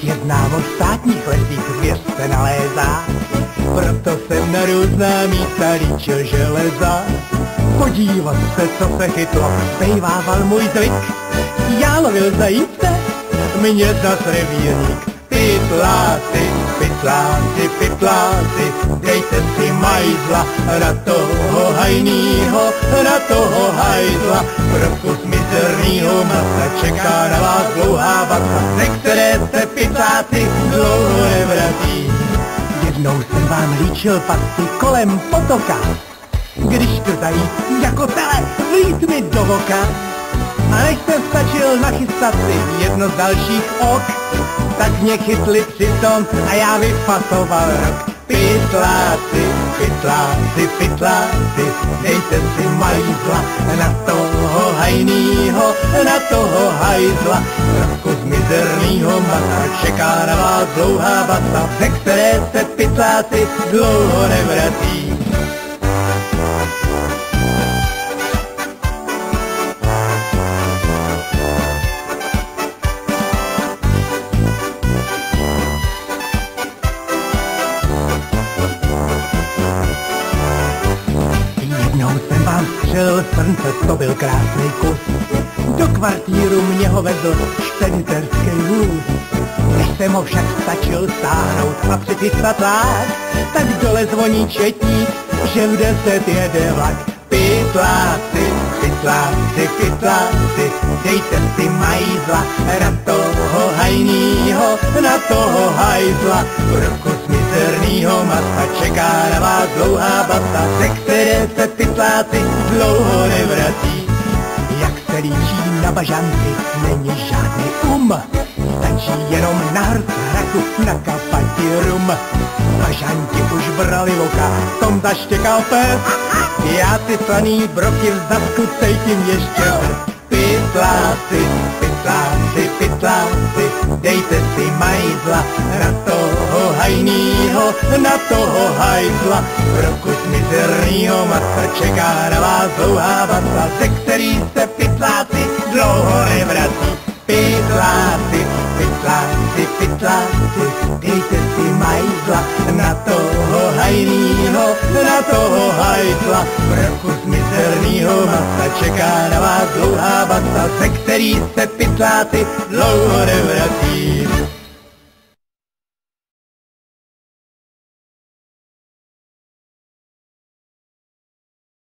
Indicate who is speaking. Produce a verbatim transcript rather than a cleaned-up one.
Speaker 1: Člověk jedná o státních lesích, zvěř se nalézá, proto jsem na různá místa líčil železa. Podívat se, co se chytlo, bejvával můj zvyk. Já lovil zajíce, mě zas revírník. Pytláci, pytláci, pytláci, dejte si majzla na toho hajnýho, na toho hajzla. Pro kus mizernýho masa čeká na vás dlouhá vata, ze které se pytláci dlouho nevrací. Jednou jsem vám líčil pasty kolem potoka, když to zajíc jako tele vlít mi do voka. A než jsem stačil nachystat si jedno z dalších ok, tak mě chytli přitom a já vypasoval rok. Pytláci, pytláci, pytláci, dejte si majzla na toho hajnýho, na toho hajzla. Trošku z mizernýho masa čeká na vás dlouhá vata, ze které se pytláci dlouho nevrací. Jednou jsem vám střelil srnce, to byl krásný kus. Do kvartíru mě ho vezl šteniterský vůz. Než jsem ho však stačil stáhnout a přichystat lák, tak dole zvoní četník, že v deset jede vlak. Pytláci, pytláci, pytláci, dejte si majzla na toho hajnýho, na toho hajzla. Pro kus mizernýho masa čeká na vás dlouhá bata, ze které se pytláci dlouho nevrací. Jak se líčí na bažanci, není žádný um, stačí jenom na hrc hraku nakapati rum. Bažanti už brali voka, tom zaštěkal pes, já ty slaný broky v zadku cejtím ještě bez. Pytláci, pytláci, pytláci, dejte si majzla na toho hajnýho, na toho hajzla. Pro kus mizernýho masa čeká na vás dlouhá vata, ze který se pytláci dlouho nevrací. Pytláci, pytláci, pytláci, dejte si majzla na toho hajnýho, na toho hajzla. Pro kus mizernýho masa čeká na vás dlouhá vata, ze který se pytláci dlouho nevrací.